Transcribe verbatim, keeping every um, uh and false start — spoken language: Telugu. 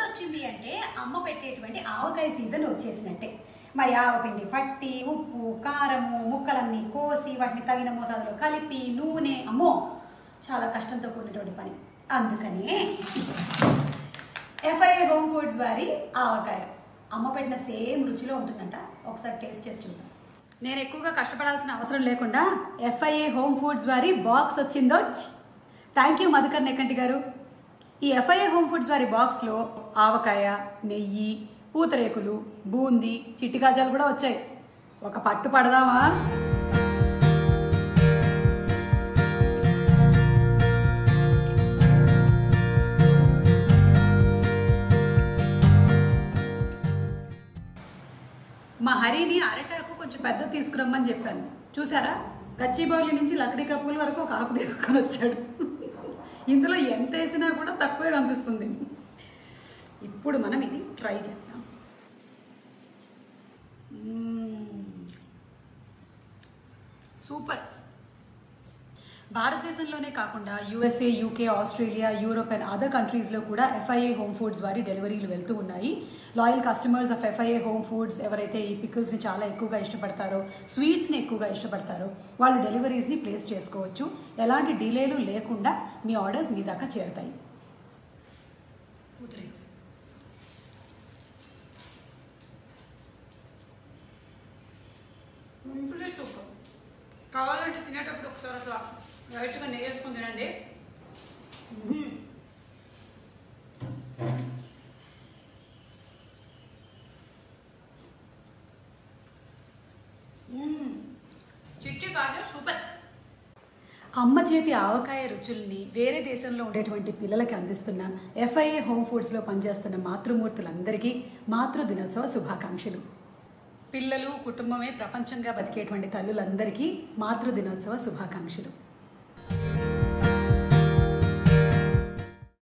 వచ్చింది అంటే అమ్మ పెట్టేటువంటి ఆవకాయ సీజన్ వచ్చేసినట్టే. మరి ఆవపిండి పట్టి ఉప్పు కారము ముక్కలన్నీ కోసి వాటిని తగిన మోతాదులో కలిపి నూనె, అమ్మో చాలా కష్టంతో కూడినటువంటి పని. అందుకనే ఎఫ్ఐఏ హోమ్ ఫుడ్స్ వారి ఆవకాయ అమ్మ పెట్టిన సేమ్ రుచిలో ఉంటుందంట. ఒకసారి టేస్ట్ చేసి చూద్దాం. నేను ఎక్కువగా కష్టపడాల్సిన అవసరం లేకుండా ఎఫ్ఐఏ హోమ్ ఫుడ్స్ వారి బాక్స్ వచ్చిందో. Thank you Madhukar Nekkanti garu. ఈ ఎఫ్ఐఏ హోమ్ ఫుడ్స్ వారి బాక్స్లో ఆవకాయ, నెయ్యి, పూతరేకులు, బూందీ, చిట్టి కాజాలు కూడా వచ్చాయి. ఒక పట్టు పడదామా? మా హరిని అరటాకు కొంచెం పెద్ద తీసుకురమ్మని చెప్పాను. చూసారా, గచ్చిబౌలి నుంచి లకడీ కప్పుల వరకు ఒక ఆకు తీసుకొని వచ్చాడు. ఇందులో ఎంత వేసినా కూడా తక్కువే కనిపిస్తుంది. ఇప్పుడు మనం ఇది ట్రై చేద్దాం. సూపర్. భారతదేశంలోనే కాకుండా USA, UK, Australia, Europe and other కంట్రీస్లో కూడా ఎఫ్ఐఏ హోమ్ ఫుడ్స్ వారి డెలివరీలు వెళ్తూ ఉన్నాయి. Loyal customers of FIA home foods ఎవరైతే ఈ పికిల్స్ని చాలా ఎక్కువగా ఇష్టపడతారో, స్వీట్స్ని ఎక్కువగా ఇష్టపడతారో వాళ్ళు డెలివరీస్ని ప్లేస్ చేసుకోవచ్చు. ఎలాంటి డిలేలు లేకుండా మీ ఆర్డర్స్ మీ దాకా చేరుతాయి. కావాలంటే తినేటప్పుడు ఒకసారి అట్లా లైట్గా నెయ్యి వేసుకొని తినండి. చిట్టి కాజా సూపర్. అమ్మ చేతి ఆవకాయ రుచుల్ని వేరే దేశంలో ఉండేటువంటి పిల్లలకి అందిస్తున్న ఎఫ్ఐఏ హోమ్ ఫుడ్స్లో పనిచేస్తున్న మాతృమూర్తులందరికీ మాతృ దినోత్సవ శుభాకాంక్షలు. పిల్లలు, కుటుంబమే ప్రపంచంగా బతికేటువంటి తల్లులందరికీ మాతృ దినోత్సవ శుభాకాంక్షలు.